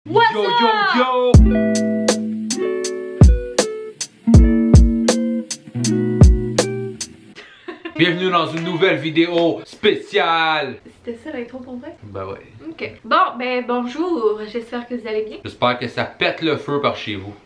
What's yo, up? yo, yo! Bienvenue dans une nouvelle vidéo spéciale! C'était ça l'intro pour vrai? Ben ouais. Ok. Bon, ben bonjour, j'espère que vous allez bien. J'espère que ça pète le feu par chez vous.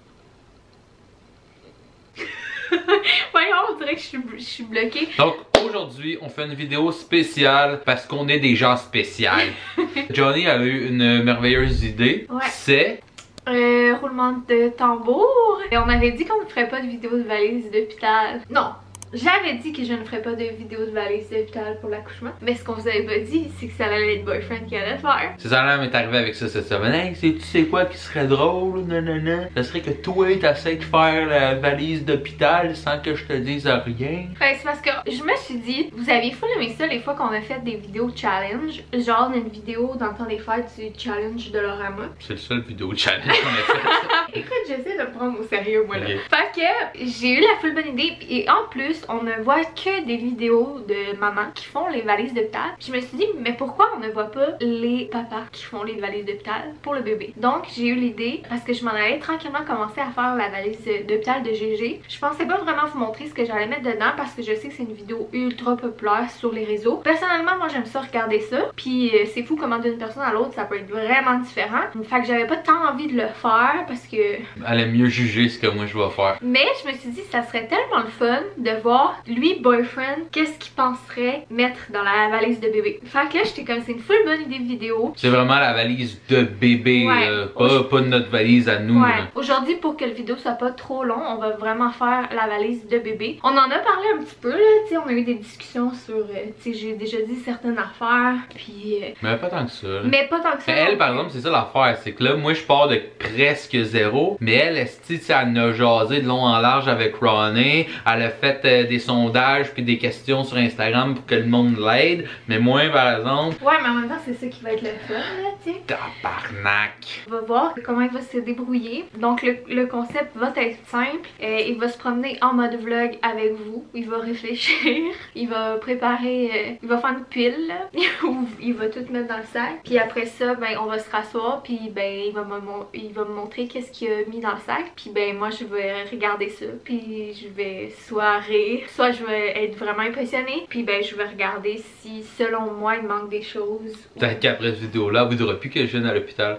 Voyons, on dirait que je suis bloquée. Donc aujourd'hui, on fait une vidéo spéciale parce qu'on est des gens spéciaux. Johnny a eu une merveilleuse idée. Ouais. C'est... Roulement de tambour. Et on avait dit qu'on ne ferait pas de vidéo de valise d'hôpital. Non. J'avais dit que je ne ferais pas de vidéo de valise d'hôpital pour l'accouchement. Mais ce qu'on vous avait pas dit, c'est que ça allait être boyfriend qui allait le faire. C'est ça, là, m'est arrivé avec ça cette semaine. Hey, tu sais quoi qui serait drôle? Non. Ça serait que toi, t'essaies de faire la valise d'hôpital sans que je te dise rien. Ben, c'est parce que je me suis dit, vous aviez full aimé ça les fois qu'on a fait des vidéos challenge. Genre une vidéo dans le temps des fêtes du challenge de Lorama. C'est le seul vidéo challenge qu'on a fait. Écoute, j'essaie de me prendre au sérieux, moi là. Ok. Fait que j'ai eu la full bonne idée. Et en plus, on ne voit que des vidéos de maman qui font les valises d'hôpital. Je me suis dit, mais pourquoi on ne voit pas les papas qui font les valises d'hôpital pour le bébé? Donc j'ai eu l'idée, parce que je m'en allais tranquillement commencer à faire la valise d'hôpital de GG. Je pensais pas vraiment vous montrer ce que j'allais mettre dedans parce que je sais que c'est une vidéo ultra populaire sur les réseaux. Personnellement, moi j'aime ça regarder ça. Puis c'est fou comment d'une personne à l'autre ça peut être vraiment différent. Fait que j'avais pas tant envie de le faire parce que... Elle aime mieux juger ce que moi je vais faire. Mais je me suis dit, ça serait tellement le fun de voir lui, boyfriend, qu'est-ce qu'il penserait mettre dans la valise de bébé. Fait que là, j'étais comme, c'est une full bonne idée de vidéo. C'est vraiment la valise de bébé, Ouais. pas notre valise à nous. Ouais. Là. Aujourd'hui, pour que le vidéo soit pas trop long, on va vraiment faire la valise de bébé. On en a parlé un petit peu, là, tu sais, on a eu des discussions sur, tu sais, j'ai déjà dit certaines affaires, puis... Mais pas tant que ça. Là. mais pas tant que ça. Mais elle, par exemple, c'est ça l'affaire, c'est que là, moi, je pars de presque zéro, mais elle, esti, elle a jasé de long en large avec Ronnie, elle a fait des sondages puis des questions sur Instagram pour que le monde l'aide, mais moi, par exemple... Ouais, mais en même temps, c'est ça qui va être le fun, là, tu sais. Tabarnak! On va voir comment il va se débrouiller. Donc le concept va être simple. Il va se promener en mode vlog avec vous. Il va réfléchir. Il va préparer... il va faire une pile. Là, où il va tout mettre dans le sac. Puis après ça, ben on va se rasseoir. Puis ben il va me montrer qu'est-ce qu'il a mis dans le sac. Puis ben moi je vais regarder ça. Puis je vais soit rire, soit je vais être vraiment impressionnée. Puis ben je vais regarder si selon moi il manque des choses. Peut-être qu'après cette vidéo-là, vous ne direz plus que je viens à l'hôpital.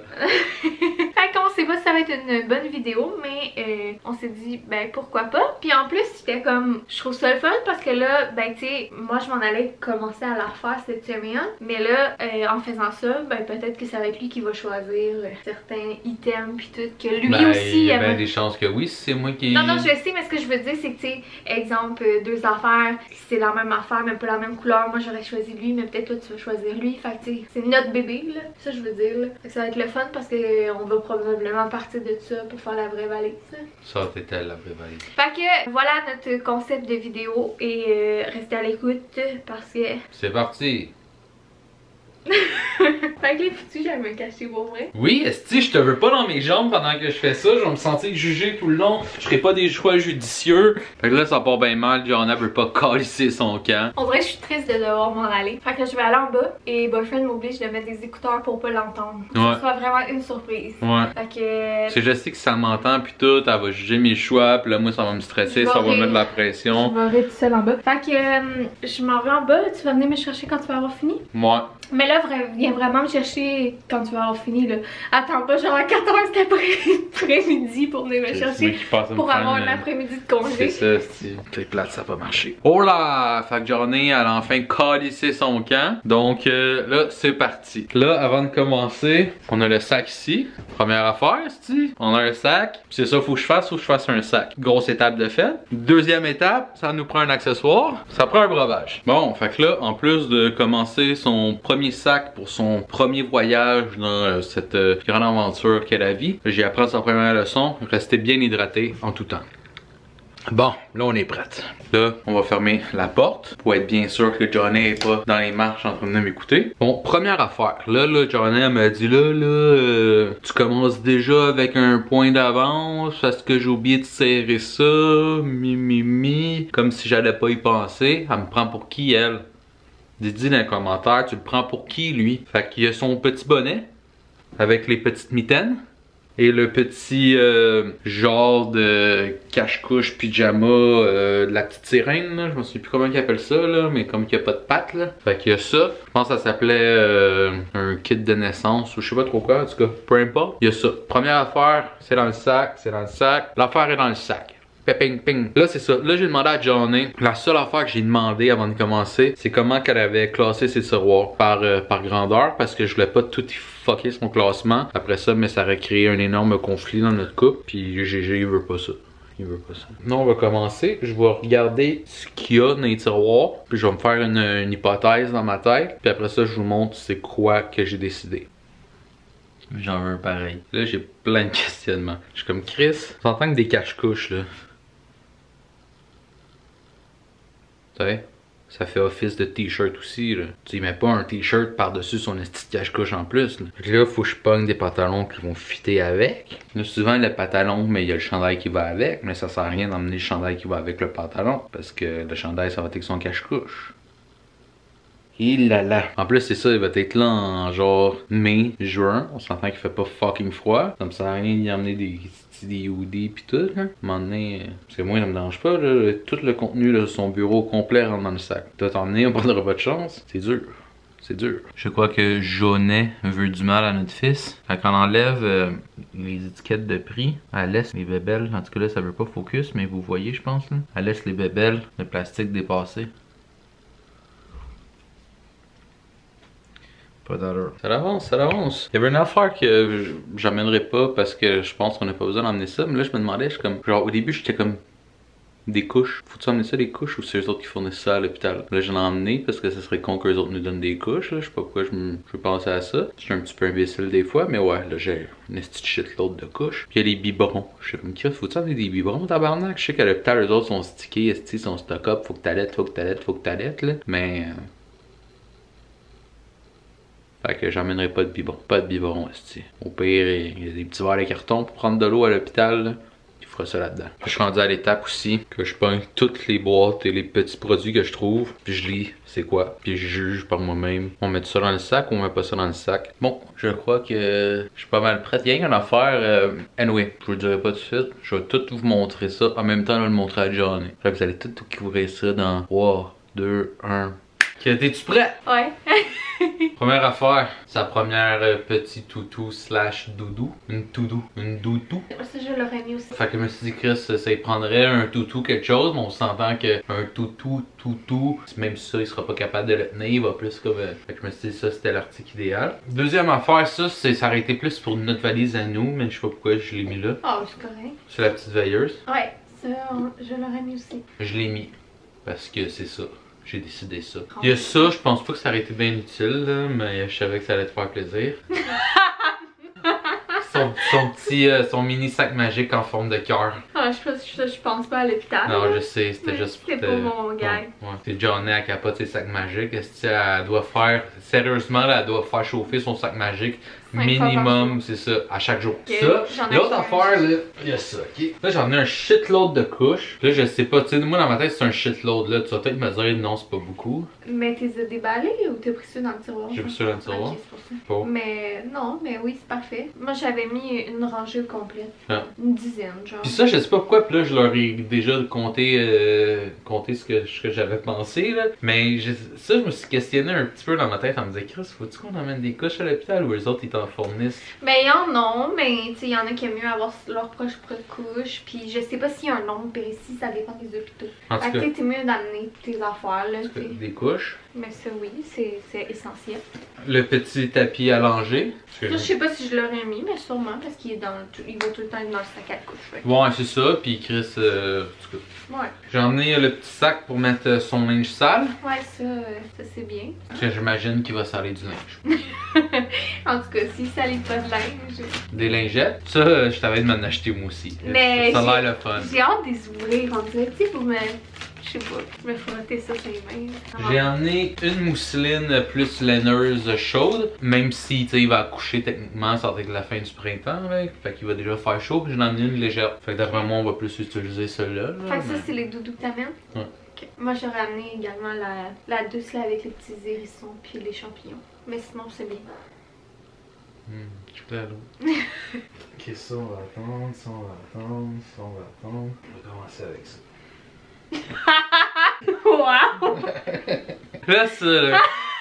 Fait qu'on sait pas si ça va être une bonne vidéo, mais on s'est dit ben pourquoi pas. Puis en plus c'était comme, je trouve ça le fun parce que là ben tu sais, moi je m'en allais commencer à la refaire cette semaine, mais là en faisant ça ben peut-être que ça va être lui qui va choisir certains items puis tout, que lui Ben, aussi il y a bien des chances que oui, c'est moi qui... Non, je sais, mais ce que je veux dire, c'est que, tu sais, exemple, deux affaires, c'est la même affaire, mais pas la même couleur. Moi, j'aurais choisi lui, mais peut-être toi, tu vas choisir lui. Fait que, tu sais, c'est notre bébé, là. Ça, je veux dire, là. Fait que ça va être le fun parce qu'on va probablement partir de ça pour faire la vraie valise. Ça, t'étais la vraie valise. Fait que, voilà notre concept de vidéo et restez à l'écoute parce que... C'est parti! Fait que les foutus, j'allais me cacher pour vrai. Oui, esti, je te veux pas dans mes jambes pendant que je fais ça, je vais me sentir jugé tout le long, je ferai pas des choix judicieux. Fait que là, ça part bien mal, Johanna veut pas calisser son camp. On dirait que je suis triste de devoir m'en aller. Fait que je vais aller en bas et boyfriend m'oblige de mettre des écouteurs pour pas l'entendre. Ouais. Ce sera vraiment une surprise. Ouais. Fait que... Parce que je sais que si ça m'entend pis tout, elle va juger mes choix, pis là, moi, ça va me stresser, ça va me mettre de la pression. Je vais tout seul en bas. Fait que je m'en vais en bas, tu vas venir me chercher quand tu vas avoir fini. Moi. Mais là, viens vraiment me chercher quand tu vas avoir fini, là. Attends pas genre à 14 cet après-midi pour venir me chercher. Pour avoir un après-midi de congé. C'est ça, c'est plate, ça va marcher. Oh là! Fait que Journée, elle a enfin calissé son camp. Donc là, c'est parti. Là, avant de commencer, on a le sac ici. Première affaire, c'est on a un sac. C'est ça, faut que je fasse un sac. Grosse étape de fait. Deuxième étape, ça nous prend un accessoire. Ça prend un breuvage. Bon, fait que là, en plus de commencer son premier sac pour son premier voyage dans cette grande aventure qu'est la vie, j'ai appris sa première leçon, rester bien hydraté en tout temps. Bon, là on est prête. Là, on va fermer la porte pour être bien sûr que Johnny n'est pas dans les marches en train de m'écouter. Bon, première affaire. Là, Johnny m'a dit tu commences déjà avec un point d'avance parce que j'ai oublié de serrer ça, comme si j'allais pas y penser. Elle me prend pour qui, elle? Dis dans les commentaires, tu le prends pour qui, lui? Fait qu'il a son petit bonnet. avec les petites mitaines. Et le petit genre de cache-couche pyjama de la petite sirène, là. Je me souviens plus comment ils appellent ça, là, mais comme qu'il n'y a pas de pattes, là. Fait qu'il y a ça. Je pense que ça s'appelait un kit de naissance ou je sais pas trop quoi, en tout cas, peu importe. Il y a ça. Première affaire, c'est dans le sac, c'est dans le sac. L'affaire est dans le sac. Ping, ping. Là, c'est ça. Là, j'ai demandé à Johnny. La seule affaire que j'ai demandé avant de commencer, c'est comment qu'elle avait classé ses tiroirs par grandeur, parce que je voulais pas tout fucker son classement. Après ça, mais ça aurait créé un énorme conflit dans notre couple. Puis GG, il veut pas ça. Il veut pas ça. Non, on va commencer. Je vais regarder ce qu'il y a dans les tiroirs. Puis je vais me faire une hypothèse dans ma tête. Puis après ça, je vous montre c'est quoi que j'ai décidé. J'en veux un pareil. Là, j'ai plein de questionnements. Je suis comme Chris. C'est en tant que des cache-couches, là. Tu sais, ça fait office de t-shirt aussi, là. Tu mets pas un t-shirt par-dessus son esti de cache-couche en plus, là. Fait que là, faut que je pogne des pantalons qui vont fitter avec. Là, souvent, le pantalon, mais il y a le chandail qui va avec. Mais ça sert à rien d'emmener le chandail qui va avec le pantalon. Parce que le chandail, ça va être avec son cache-couche. Il là là. En plus, c'est ça, il va être là en genre mai, juin. On s'entend qu'il fait pas fucking froid. Ça me sert à rien d'y emmener des hoodies pis tout, hein. À un moment donné, parce que moi, ça me dérange pas, là. Tout le contenu de son bureau complet rentre dans le sac. Toi, t'emmener, on prendra pas de chance. C'est dur. C'est dur. Je crois que Jaunet veut du mal à notre fils. Quand on enlève les étiquettes de prix, elle laisse les bébelles. En tout cas, là, ça veut pas focus, mais vous voyez, je pense, là. Elle laisse les bébelles de plastique dépasser. Pas d'allure. Ça avance, ça avance. Il y avait une affaire que j'amènerais pas parce que je pense qu'on n'a pas besoin d'emmener ça. Mais là, je me demandais, je suis comme. Genre, au début, j'étais comme. Des couches. Faut-tu emmener ça des couches ou c'est eux autres qui fournissent ça à l'hôpital? Là, j'en ai emmené parce que ça serait con qu'eux autres nous donnent des couches. Là. Je sais pas pourquoi je pensais à ça. Je suis un petit peu imbécile des fois, mais ouais, là, j'ai une petite shitload de couches. Puis il y a les biberons. Je sais comme, faut-tu emmener des biberons, tabarnak? Je sais qu'à l'hôpital, eux autres sont stickés, ils sont stock-up. Faut que t'allaites, faut que t'allaites, faut que t'allaites, là. Mais. Fait que j'emmènerai pas de biberon. Pas de biberon, esti. Au pire, il y a des petits verres de carton pour prendre de l'eau à l'hôpital. Il fera ça là-dedans. Je suis rendu à l'étape aussi que je pogne toutes les boîtes et les petits produits que je trouve. Puis je lis c'est quoi. Puis je juge par moi-même. On met ça dans le sac ou on met pas ça dans le sac. Bon, je crois que je suis pas mal prêt. Il y a rien à faire. Anyway, je vous le dirai pas tout de suite. Je vais tout vous montrer ça. En même temps, je vais le montrer à Johnny. Fait que vous allez tout découvrir ça dans 3, 2, 1. T'es-tu prêt? Ouais. Première affaire, sa première petit toutou slash doudou. Une doudou. Ça, je l'aurais mis aussi. Fait que je me suis dit, Chris, ça y prendrait un toutou quelque chose, mais on s'entend qu'un toutou, même ça, il sera pas capable de le tenir, il va plus comme. Fait que je me suis dit, ça, c'était l'article idéal. Deuxième affaire, ça aurait été plus pour notre valise à nous, mais je sais pas pourquoi je l'ai mis là. Oh, c'est correct. C'est la petite veilleuse. Ouais, ça, je l'aurais mis aussi. Je l'ai mis parce que c'est ça. J'ai décidé ça. Il y a ça, je pense pas que ça aurait été bien utile, là, mais je savais que ça allait te faire plaisir. son mini sac magique en forme de cœur. Ah, je pense pas à l'hôpital. Non, je sais, c'était juste pour C'était pour mon gars. Ouais. C'est Johnny à capote ses sacs magiques. Est-ce qu'elle doit faire, sérieusement, là, elle doit faire chauffer son sac magique minimum, c'est ça, à chaque jour. Okay. Ça, l'autre affaire, là, il y a ça, ok? Là, j'en ai un shitload de couches. Là, je sais pas, tu sais, moi, dans ma tête, c'est un shitload, là. Tu vas peut-être me dire, non, c'est pas beaucoup. Mais t'es déballé ou t'as pris ça dans le tiroir? J'ai pris ça dans le tiroir. Ok, c'est pour ça. Mais non, mais oui, c'est parfait. Moi, j'avais mis une rangée complète. Ah. Une dizaine, genre. Puis ça, je sais pas pourquoi, puis là, je leur ai déjà compté ce que j'avais pensé, là. Mais ça, je me suis questionné un petit peu dans ma tête en me disant, Chris, faut-tu qu'on emmène des couches à l'hôpital ou eux autres, ils t'en fournissent? Ben, il y en a, mais tu sais, il y en a qui aiment mieux avoir leur proche couche. Puis je sais pas s'il y a un nombre précis, ça dépend des hôpitaux. En tout cas, t'es mieux d'amener tes affaires, là. Des couches. Mais ça, oui, c'est essentiel. Le petit tapis allongé. Ça, je sais pas si je l'aurais mis, mais sûrement, parce qu'il est il va tout le temps être dans le sac à couche. Ouais, ouais c'est ça. Puis Chris, en tout cas. Ouais. J'ai emmené le petit sac pour mettre son linge sale. Ouais, ça c'est bien. Parce que j'imagine qu'il va saler du linge. En tout cas, s'il salit pas de linge. Des lingettes. Ça, je t'avais de m'en acheter moi aussi. Mais ça a l'air le fun. J'ai hâte de les ouvrir. On dirait, tu sais, pour me. Je sais pas, me frotter ça sur les mains. J'ai emmené une mousseline plus laineuse chaude, même si tu sais il va accoucher techniquement, ça va être la fin du printemps, là, fait qu'il va déjà faire chaud, puis j'en ai emmené une légère. Fait que d'après moi on va plus utiliser celle-là. Fait que ça c'est les doudous que t'amènes? Ouais. Okay. Moi j'aurais amené également la douce là avec les petits hérissons puis les champignons. Mais sinon c'est bien. Je suis à l'eau. Ok, ça on va attendre, ça on va attendre, ça on va attendre. On va commencer avec ça. Wow! Là, ça, là.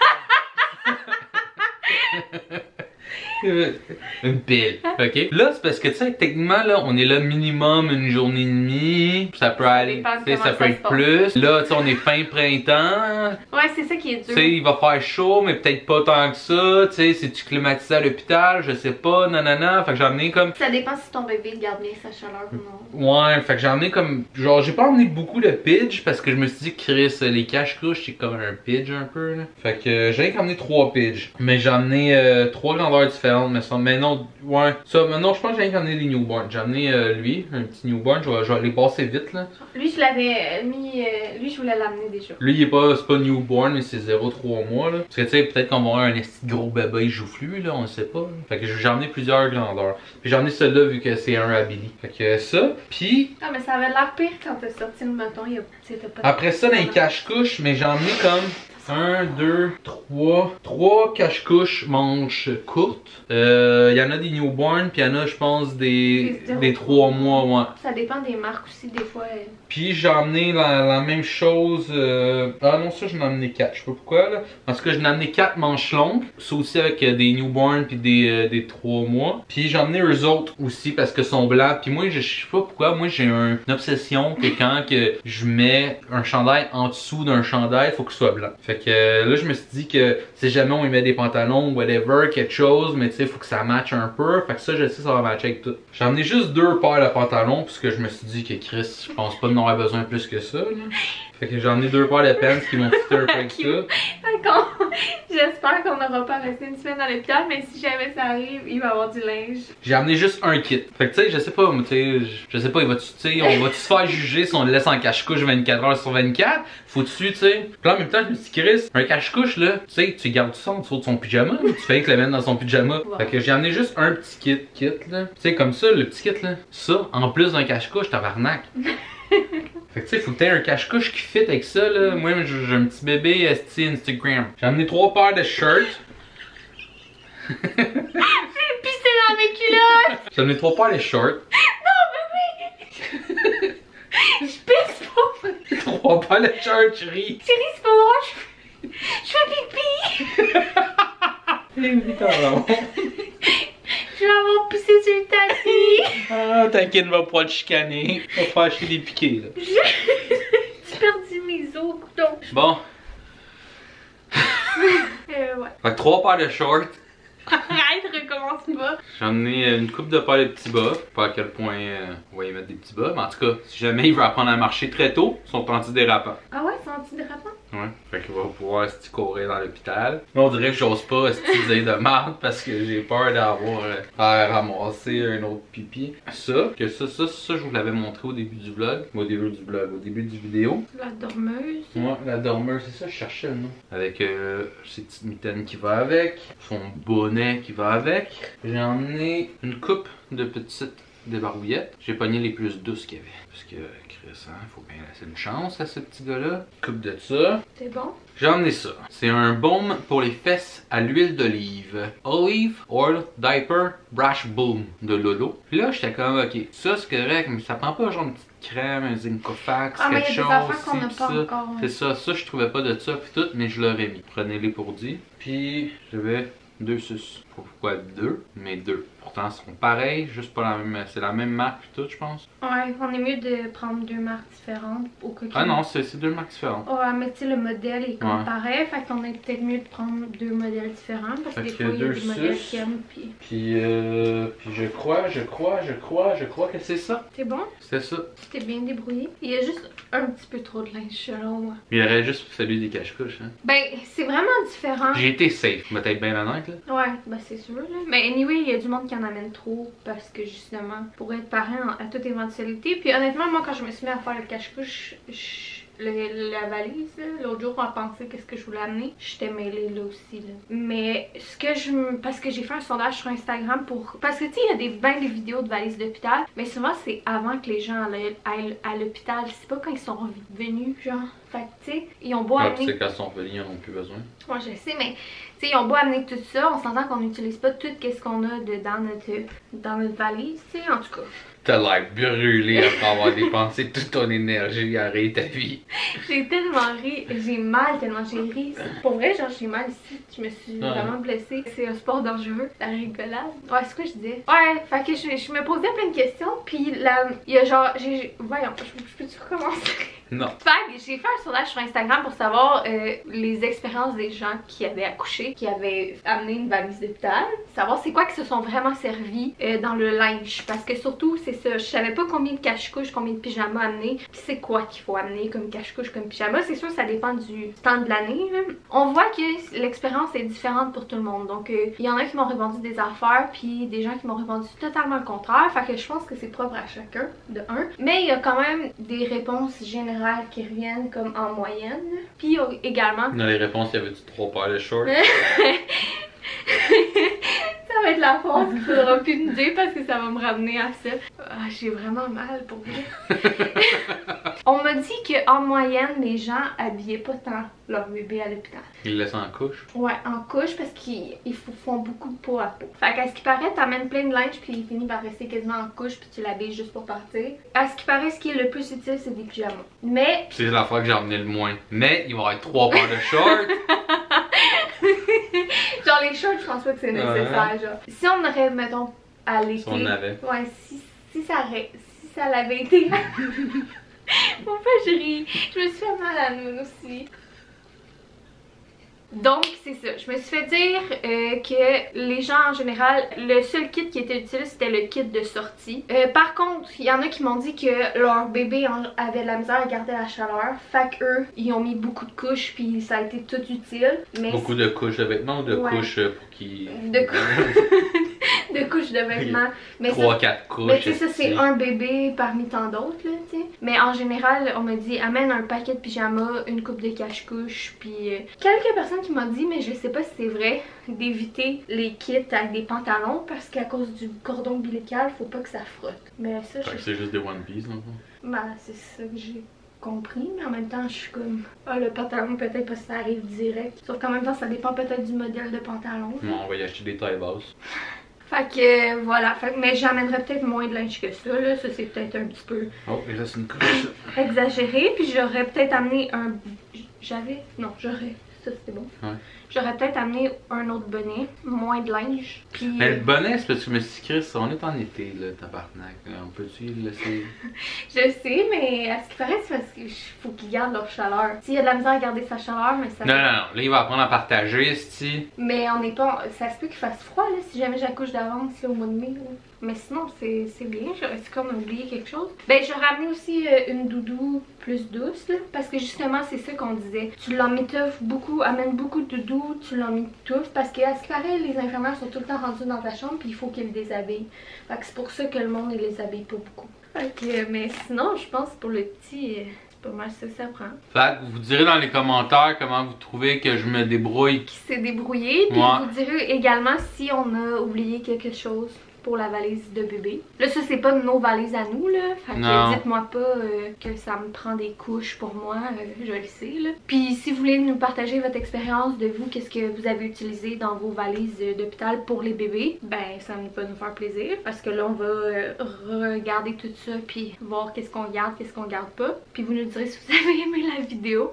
Une pile, ok? Là, c'est parce que, tu sais, techniquement, là, on est là minimum une journée et demie. Ça peut aller, tu sais, ça peut être plus. Là, tu sais, on est fin printemps. Ouais, c'est ça qui est dur. Tu sais, il va faire chaud, mais peut-être pas tant que ça. Tu sais, c'est-tu climatisé à l'hôpital? Je sais pas, nanana. Fait que j'ai emmené comme. Ça dépend si ton bébé garde bien sa chaleur ou non. Ouais, fait que j'ai emmené comme. Genre, j'ai pas emmené beaucoup de pidge parce que je me suis dit que Chris, les cache-couches, c'est comme un pidge un peu, là. Fait que j'ai emmené 3 pidges. Mais j'ai emmené 3 grandeurs différentes. Mais non, ouais. Ça, maintenant, je pense que j'ai emmené les newborns. J'ai emmené lui, un petit newborn. Je vais les passer vite, là. Lui, je l'avais mis. Lui, je voulais l'amener déjà. Lui, il est pas, c'est pas newborn, mais c'est 0-3 mois, là. Parce que, tu sais, peut-être qu'on va avoir un esti gros bébé joufflu, là, on ne sait pas. Là. Fait que j'ai emmené plusieurs grandeurs. Puis j'ai emmené celui-là vu que c'est un Abili. Fait que ça, puis. Ah, mais ça avait l'air pire quand t'as sorti le bâton. C'était pas. Après ça, dans les cache-couches, mais j'ai emmené comme 1, 2, 3 cache-couches manches courtes. Il y en a des newborn, puis il y en a, je pense, des 3 mois, ouais. Ça dépend des marques aussi, des fois. Puis j'ai emmené la même chose. Ah non, ça, j'en ai emmené 4. Je sais pas pourquoi, là. En tout cas, j'en ai emmené 4 manches longues. Ça aussi avec des newborn, puis des 3 mois. Puis j'ai emmené eux autres aussi parce que sont blancs. Puis moi, je sais pas pourquoi, moi, j'ai une obsession que quand que je mets un chandail en dessous d'un chandail, faut qu'il soit blanc. Fait que là, je me suis dit que si jamais on y met des pantalons, whatever, quelque chose, mais tu sais, faut que ça matche un peu. Fait que ça, je sais, ça va matcher avec tout. J'ai emmené juste 2 paires de pantalons parce que je me suis dit que Chris, je pense pas d'en avoir besoin plus que ça, là. Fait que j'ai emmené 2 paires de pants qui m'ont fitter un peu avec ça. J'espère qu'on n'aura pas resté une semaine à l'hôpital, mais si jamais ça arrive, il va y avoir du linge. J'ai amené juste un kit. Fait que tu sais, je sais pas, tu sais, je sais pas, on va-tu se faire juger si on le laisse en cache-couche 24 heures sur 24? Faut-tu, tu sais. Puis là, en même temps, je me suis dit, Chris, un cache-couche, là, tu sais, tu gardes ça en dessous de son pyjama, tu fais que le mettre dans son pyjama. Wow. Fait que j'ai amené juste un petit kit, là. Tu sais, comme ça, le petit kit, là. Ça, en plus d'un cache-couche, tabarnak. Fait que tu sais, faut que t'aies un cache-couche qui fit avec ça, là. Moi, j'ai un petit bébé esti Instagram. J'ai amené 3 paires de shirts. J'ai pissé dans mes culottes! J'ai amené 3 paires de shorts. Non, bébé! Je pisse pas! 3 paires de shorts, chérie! Chérie, c'est pas moi, je fais pipi! Je vais avoir pissé sur le tapis! Ah, t'inquiète, va pas te chicaner. Va pas acheter des piquets, là. J'ai perdu mes os, couteau. Bon. Ouais. Fait que 3 paires de shorts. Arrête, recommence pas. J'ai emmené une coupe de paires de petits bas. Pas à quel point on va y mettre des petits bas, mais en tout cas, si jamais il veut apprendre à marcher très tôt, ils sont antidérapants. Ah ouais, c'est antidérapant? Ouais, fait qu'il va pouvoir courir dans l'hôpital. Mais on dirait que j'ose pas dire de merde parce que j'ai peur d'avoir à ramasser un autre pipi. Ça, je vous l'avais montré au début du vlog. Au début du vidéo. La dormeuse. Ouais, la dormeuse, c'est ça, je cherchais le nom. Avec ses petites mitaines qui va avec, son bonnet qui va avec. J'ai emmené une coupe de petites débarbouillettes. J'ai pogné les plus douces qu'il y avait. Parce que, Chris, hein, faut bien laisser une chance à ce petit gars-là. Coupe de ça. C'est bon? J'ai emmené ça. C'est un baume pour les fesses à l'huile d'olive. Olive Oil Diaper Brush Balm de Lolo. Puis là, j'étais comme, ok, ça c'est correct, mais ça prend pas genre une petite crème, un Zincofax, quelque chose. Ah, mais il y a des affaires qu'on n'a pas encore. C'est ça, je trouvais pas de ça, puis tout, mais je l'aurais mis. Prenez-les pour dit. Puis, j'avais 2 suces. Pourquoi 2? Mais 2. Pourtant, ils sont pareils, juste pas la même. C'est la même marque puis tout, je pense. Ouais, on est mieux de prendre 2 marques différentes au cas. Ah non, c'est 2 marques différentes. Ouais, mais tu sais, le modèle est comme pareil, fait qu'on est peut-être mieux de prendre 2 modèles différents parce que des fois, il y a des modèles qui aiment. Puis je crois que c'est ça. C'est bon? C'est ça. Tu t'es bien débrouillé. Il y a juste un petit peu trop de linge selon moi. Il aurait juste fallu des cache-couches, hein. Ben, c'est vraiment différent. J'ai été safe, mais t'es bien honnête, là. Ouais, ben c'est sûr, là. Mais anyway, il y a du monde qui en amène trop parce que justement, pour être parent à toute éventualité. Puis honnêtement, moi, quand je me suis mis à faire le cache-couche, la valise, l'autre jour, on pensait qu'est-ce que je voulais amener. J'étais mêlée là aussi, là. Mais ce que parce que j'ai fait un sondage sur Instagram pour. Parce que tu sais, il y a ben des vidéos de valises d'hôpital, mais souvent c'est avant que les gens aillent à l'hôpital. C'est pas quand ils sont venus, genre. Fait que tu sais, ils ont beau amener. C'est quand ils sont venus, ils n'en ont plus besoin. Ouais, je sais, mais Tu sais, ils ont beau amener tout ça, on s'entend qu'on n'utilise pas tout ce qu'on a dans notre valise, tu sais, en tout cas. T'as l'air brûlé après avoir dépensé toute ton énergie à rire ta vie. J'ai tellement ri, j'ai mal tellement j'ai ri. Pour vrai, genre j'ai mal ici, je me suis vraiment blessée. C'est un sport dangereux, la rigolade. Ouais, c'est quoi je disais? Ouais, fait que je me posais plein de questions, puis là, il y a genre, voyons, je peux-tu recommencer? Non. Fait que j'ai fait un sondage sur Instagram pour savoir les expériences des gens qui avaient accouché, qui avaient amené une valise d'hôpital, savoir c'est quoi qui se sont vraiment servis dans le linge, parce que surtout c'est ça, je savais pas combien de cache-couches, combien de pyjamas amener, puis c'est quoi qu'il faut amener comme cache-couche, comme pyjama, c'est sûr ça dépend du temps de l'année. On voit que l'expérience est différente pour tout le monde, donc il y en a qui m'ont répondu des affaires, puis des gens qui m'ont répondu totalement le contraire, fait que je pense que c'est propre à chacun, de un, mais il y a quand même des réponses générales qui reviennent comme en moyenne. Puis également... Dans les réponses, y avait-tu 3 paires de shorts? Ça va être la phrase qu'il faudra plus me dire parce que ça va me ramener à ça. Ah, j'ai vraiment mal pour vrai. On m'a dit qu'en moyenne, les gens habillaient pas tant leur bébé à l'hôpital. Ils le laissent en couche? Ouais, en couche parce qu'ils font beaucoup de peau à peau. Fait qu'à ce qui paraît, t'amènes plein de linge puis il finit par rester quasiment en couche puis tu l'habilles juste pour partir. À ce qui paraît, ce qui est le plus utile, c'est des pyjamas. Mais... C'est la fois que j'ai emmené le moins. Mais il va y avoir 3 paires de shorts. Genre les shorts, je pense pas que c'est nécessaire. Genre. Si on aurait, mettons, à l'été... Si on avait. Ouais, si ça l'avait été... Pourquoi je ris? Je me suis fait mal à nous aussi. Donc c'est ça, je me suis fait dire que les gens en général, le seul kit qui était utile c'était le kit de sortie. Par contre, il y en a qui m'ont dit que leur bébé avait de la misère à garder la chaleur. Fait qu'eux, ils ont mis beaucoup de couches puis ça a été tout utile. Mais beaucoup de couches de vêtements ou de couches pour qu'ils... de couches de vêtements. 3-4 couches. Mais tu sais, ça c'est un bébé parmi tant d'autres là, tu sais. Mais en général, on m'a dit amène un paquet de pyjamas, une coupe de cache-couche, puis quelques personnes qui m'ont dit, mais je sais pas si c'est vrai, d'éviter les kits avec des pantalons parce qu'à cause du cordon ombilical, faut pas que ça frotte. Mais ça, c'est juste des One Piece, non? Ben, c'est ça que j'ai compris, mais en même temps, je suis comme, ah, le pantalon, peut-être parce que ça arrive direct. Sauf qu'en même temps, ça dépend peut-être du modèle de pantalon. Non, on va y acheter des tailles basses. Fait que voilà, mais j'amènerais peut-être moins de linge que ça, là. Ça, c'est peut-être un petit peu... Oh, il reste une couche. Exagéré, puis j'aurais peut-être amené un... Non, j'aurais... Ça, c'était bon. Ouais. J'aurais peut-être amené un autre bonnet, moins de linge. Puis... Mais le bonnet, c'est parce que je me suis dit, Chris, on est en été, là, tabarnak. On peut-tu le laisser? Je sais, mais à ce qui paraît, c'est parce qu'il faut qu'ils gardent leur chaleur. S'il y a de la misère à garder sa chaleur, mais ça... Non, là, il va apprendre à partager, c'ti. Mais on n'est pas... Ça se peut qu'il fasse froid, là, si jamais j'accouche d'avance, là, au mois de mai, là. Mais sinon, c'est bien. Est-ce qu'on a oublié quelque chose? Ben, j'aurais amené aussi une doudou plus douce, là, parce que justement, c'est ça qu'on disait. Tu l'emmitoufles beaucoup, amène beaucoup de doudou, tu l'emmitoufles, parce qu'à ce qui paraît, les infirmières sont tout le temps rendues dans ta chambre, puis il faut qu'ils le déshabillent. Fait que c'est pour ça que le monde, il les habille pas beaucoup. Fait que, mais sinon, je pense pour le petit... c'est pas mal ça que ça prend. Fait que vous direz dans les commentaires comment vous trouvez que je me débrouille. Qui s'est débrouillé, puis vous direz également si on a oublié quelque chose pour la valise de bébé. Là, ça, c'est pas nos valises à nous, là. Fait que dites-moi pas que ça me prend des couches pour moi. Je le sais, là. Puis, si vous voulez nous partager votre expérience de vous, qu'est-ce que vous avez utilisé dans vos valises d'hôpital pour les bébés, ben, ça va nous faire plaisir. Parce que là, on va regarder tout ça, puis voir qu'est-ce qu'on garde, qu'est-ce qu'on garde pas. Puis, vous nous direz si vous avez aimé la vidéo.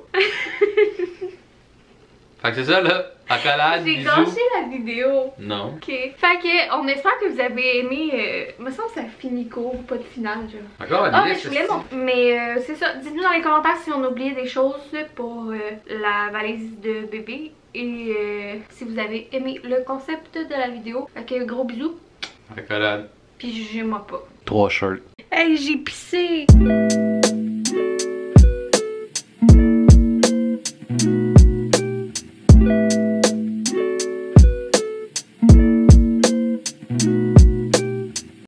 Fait que c'est ça, là. Accolade, j'ai gâché la vidéo. Non. Ok. Fait que, on espère que vous avez aimé. Me semble que ça finit court, pas de finale, genre. Encore, mais je voulais mais c'est ça. Dites-nous dans les commentaires si on a oublié des choses pour la valise de bébé. Et si vous avez aimé le concept de la vidéo. Fait que, gros bisous. Accolade. Puis jugez-moi pas. 3 shirts. Hey, j'ai pissé.